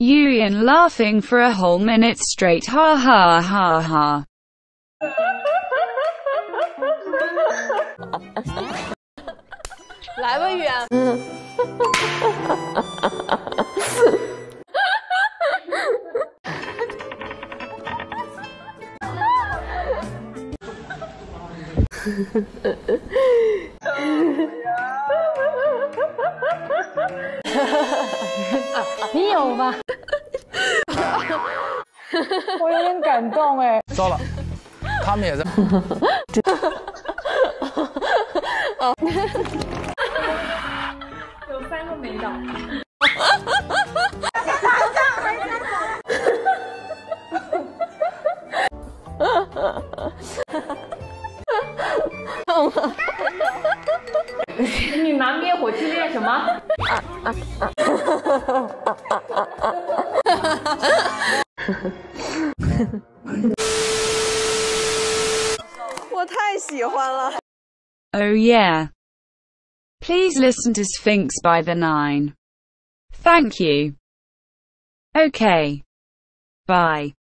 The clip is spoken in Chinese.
Yuyan laughing for a whole minute straight. Ha ha ha ha. 来吧，雨言。 你有吧？我有点感动哎。 糟了，他们也在。 有3个没倒。你拿灭火器练什么？ 我太喜欢了。 Oh yeah. Please listen to Sphinx by the 9. Thank you. Okay. Bye.